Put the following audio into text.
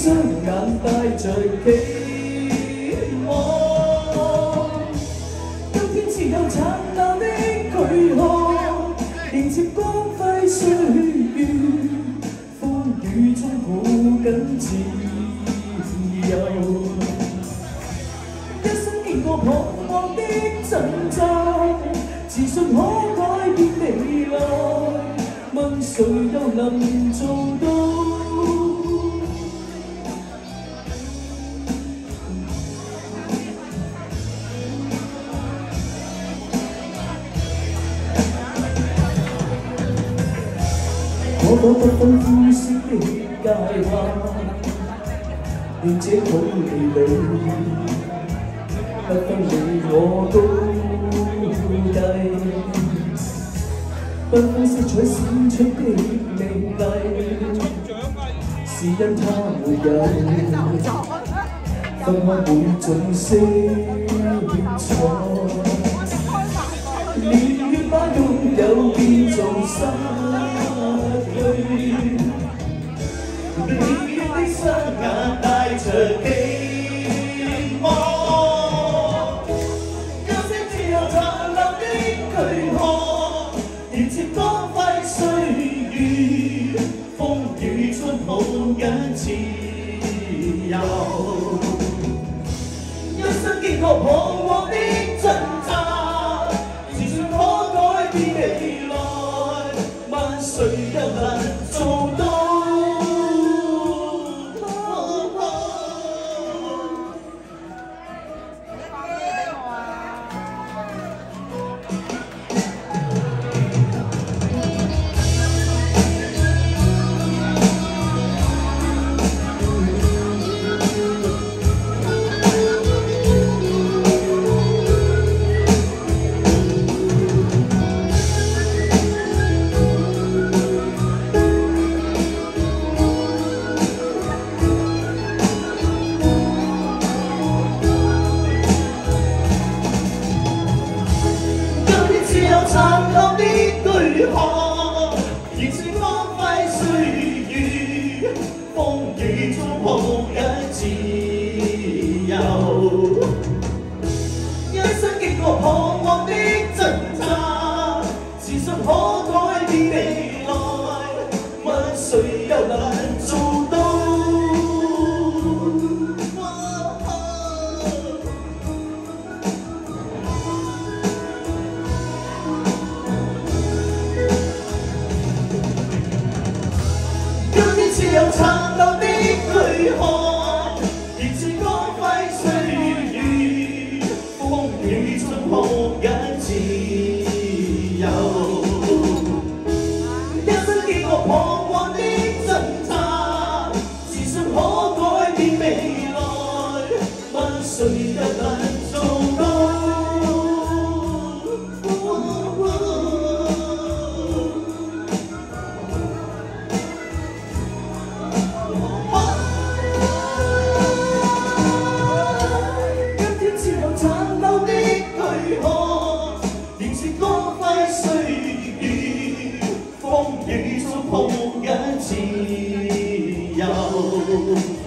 雙眼帶着期望。今天只有燦爛的軀殼，迎接光輝歲月，風雨中抱緊自由。一生經過彷徨的掙扎，自信可改變未來，問誰又能做到？可否不分膚色的界限，願這土地裏不分你我高低，繽紛色彩閃出的美麗，是因它沒有分開每種色彩，年月把擁有變做失去。你的雙眼帶着期望，休息之後燦爛的軀殼，迎接光輝歲月，風雨中抱緊自由。一生經過彷徨的掙扎，自信可改變未來，問誰又能做到？燦爛的軀殼，迎接光輝歲月，風雨中抱緊自由。一生經過彷徨的掙扎，自信可改變未來，問誰又能做到？只有燦爛的軀殼，迎接光輝歲月，風雨中抱緊自由。一生經過彷徨的掙扎，自信可改變未來，問誰又能做到？迎接光輝歲月，風雨中抱緊自由。